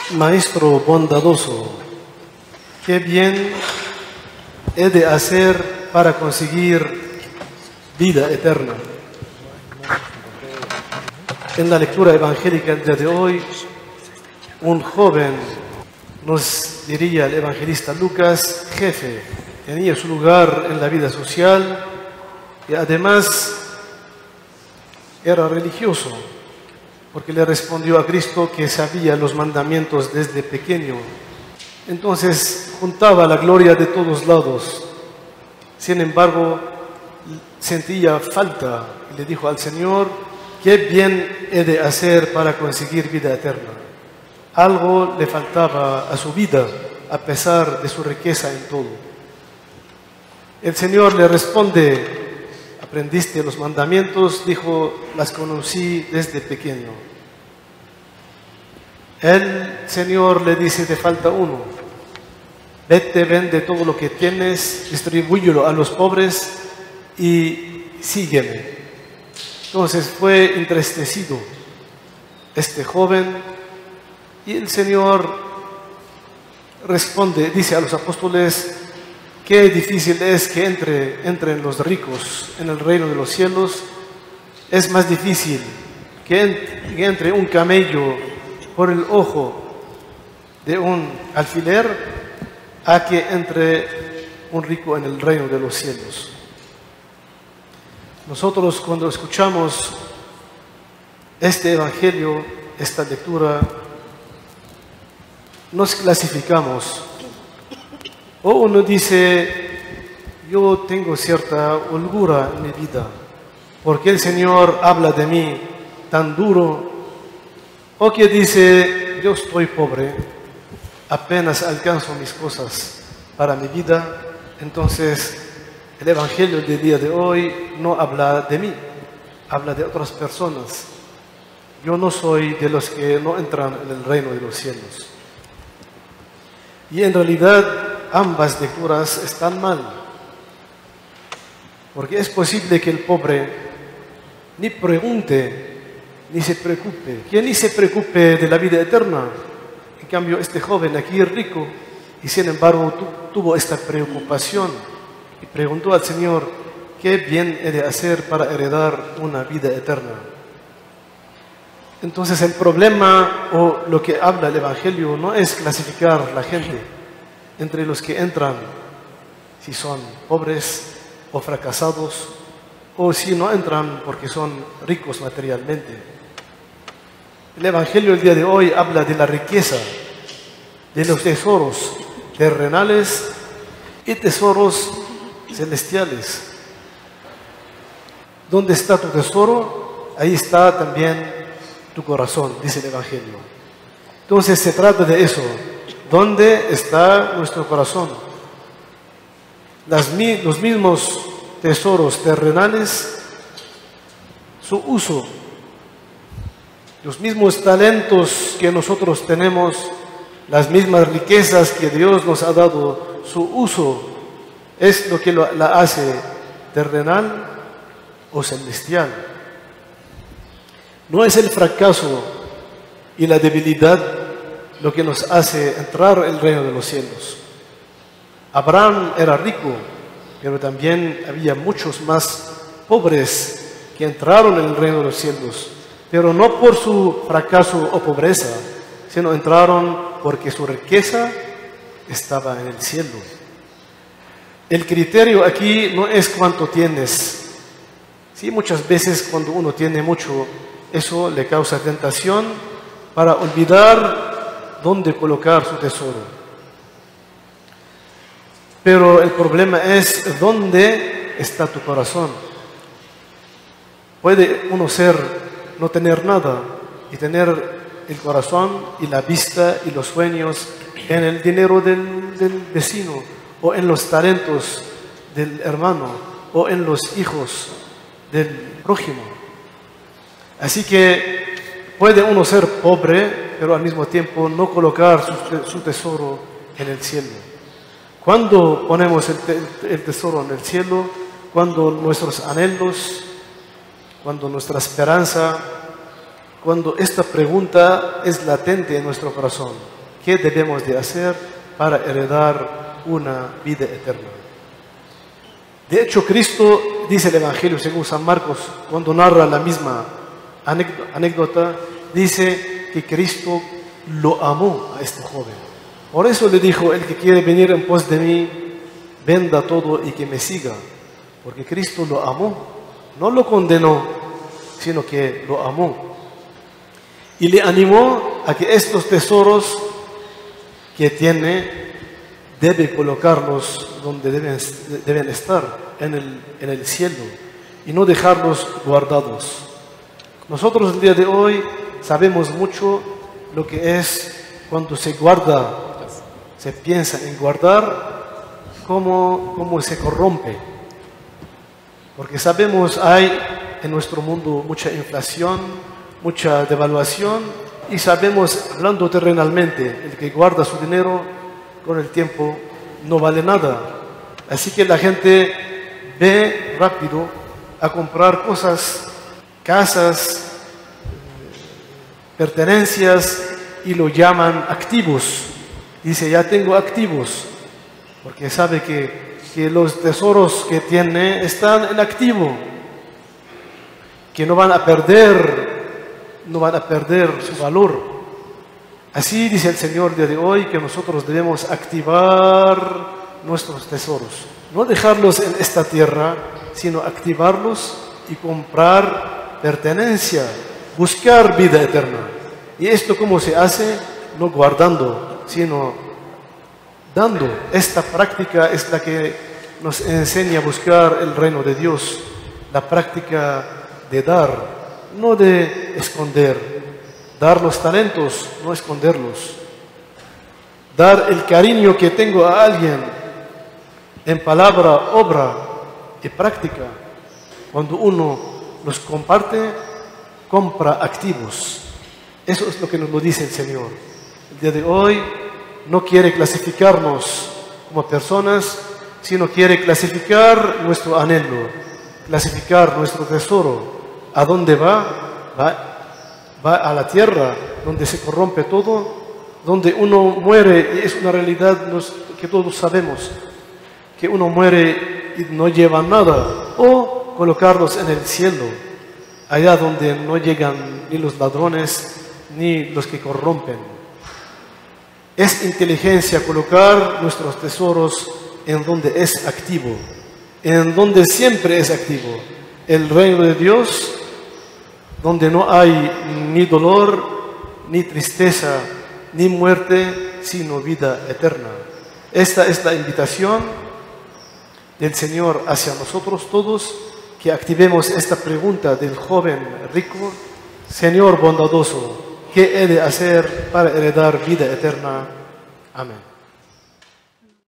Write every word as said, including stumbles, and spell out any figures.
Maestro bondadoso, ¿qué bien he de hacer para conseguir vida eterna? En la lectura evangélica del día de hoy, un joven, nos diría el evangelista Lucas, jefe, tenía su lugar en la vida social y además era religioso, porque le respondió a Cristo que sabía los mandamientos desde pequeño. Entonces juntaba la gloria de todos lados. Sin embargo, sentía falta y le dijo al Señor: ¿qué bien he de hacer para conseguir vida eterna? Algo le faltaba a su vida, a pesar de su riqueza en todo. El Señor le responde: ¿aprendiste los mandamientos? Dijo: las conocí desde pequeño. El Señor le dice: te falta uno. Vete, vende todo lo que tienes, distribúyelo a los pobres y sígueme. Entonces fue entristecido este joven y el Señor responde, dice a los apóstoles: qué difícil es que entre, entren los ricos en el reino de los cielos. Es más difícil que, ent, que entre un camello por el ojo de un alfiler a que entre un rico en el reino de los cielos. Nosotros, cuando escuchamos este evangelio, esta lectura, nos clasificamos. O uno dice: yo tengo cierta holgura en mi vida, porque el Señor habla de mí tan duro. O que dice: yo estoy pobre, apenas alcanzo mis cosas para mi vida. Entonces el evangelio del día de hoy no habla de mí, habla de otras personas. Yo no soy de los que no entran en el reino de los cielos. Y en realidad ambas lecturas están mal, porque es posible que el pobre ni pregunte ni se preocupe, que ni se preocupe de la vida eterna. En cambio, este joven aquí es rico y sin embargo tu, tuvo esta preocupación y preguntó al Señor: ¿qué bien he de hacer para heredar una vida eterna? Entonces el problema, o lo que habla el Evangelio, no es clasificar la gente entre los que entran, si son pobres o fracasados, o si no entran porque son ricos materialmente. El Evangelio del día de hoy habla de la riqueza, de los tesoros terrenales y tesoros celestiales. ¿Dónde está tu tesoro? Ahí está también tu corazón, dice el Evangelio. Entonces se trata de eso. ¿Dónde está nuestro corazón? Las, los mismos tesoros terrenales, su uso, los mismos talentos que nosotros tenemos, las mismas riquezas que Dios nos ha dado, su uso es lo que lo, la hace terrenal o celestial. No es el fracaso y la debilidad lo que nos hace entrar en el reino de los cielos. Abraham era rico, pero también había muchos más pobres que entraron en el reino de los cielos, pero no por su fracaso o pobreza, sino entraron porque su riqueza estaba en el cielo. El criterio aquí no es cuánto tienes. Sí, muchas veces cuando uno tiene mucho, eso le causa tentación para olvidar dónde colocar su tesoro. Pero el problema es dónde está tu corazón. Puede uno ser no tener nada y tener el corazón y la vista y los sueños en el dinero del, del vecino, o en los talentos del hermano, o en los hijos del prójimo. Así que puede uno ser pobre, pero al mismo tiempo no colocar su, su tesoro en el cielo. ¿Cuándo ponemos el, te, el tesoro en el cielo? Cuando nuestros anhelos, cuando nuestra esperanza, cuando esta pregunta es latente en nuestro corazón. qué debemos de hacer para heredar una vida eterna. De hecho, Cristo, dice el Evangelio según San Marcos, cuando narra la misma anécdota, dice que Cristo lo amó a este joven. Por eso le dijo: el que quiere venir en pos de mí, venda todo y que me siga. Porque Cristo lo amó, no lo condenó, sino que lo amó. Y le animó a que estos tesoros que tiene, debe colocarlos donde deben, deben estar, en el, en el cielo, y no dejarlos guardados. Nosotros el día de hoy sabemos mucho lo que es cuando se guarda, se piensa en guardar, cómo, cómo se corrompe. Porque sabemos, hay en nuestro mundo mucha inflación, mucha devaluación, y sabemos, hablando terrenalmente, el que guarda su dinero con el tiempo no vale nada. Así que la gente ve rápido a comprar cosas, casas, pertenencias, y lo llaman activos. Dice: ya tengo activos, porque sabe que, que los tesoros que tiene están en activo, que no van a perder, no van a perder su valor. Así dice el Señor el día de hoy, que nosotros debemos activar nuestros tesoros, no dejarlos en esta tierra, sino activarlos y comprar pertenencia, buscar vida eterna. ¿Y esto cómo se hace? No guardando, sino dando. Esta práctica es la que nos enseña a buscar el reino de Dios, la práctica de dar, no de esconder. Dar los talentos, no esconderlos. Dar el cariño que tengo a alguien en palabra, obra y práctica. Cuando uno los comparte, compra activos. Eso es lo que nos lo dice el Señor. El día de hoy no quiere clasificarnos como personas, sino quiere clasificar nuestro anhelo, clasificar nuestro tesoro. ¿A dónde va? Va Va a la tierra donde se corrompe todo, donde uno muere, y es una realidad que todos sabemos, que uno muere y no lleva nada, o colocarlos en el cielo, allá donde no llegan ni los ladrones ni los que corrompen. Es inteligencia colocar nuestros tesoros en donde es activo, en donde siempre es activo, el reino de Dios, donde no hay ni dolor, ni tristeza, ni muerte, sino vida eterna. Esta es la invitación del Señor hacia nosotros todos, que activemos esta pregunta del joven rico: Señor bondadoso, ¿qué he de hacer para heredar vida eterna? Amén.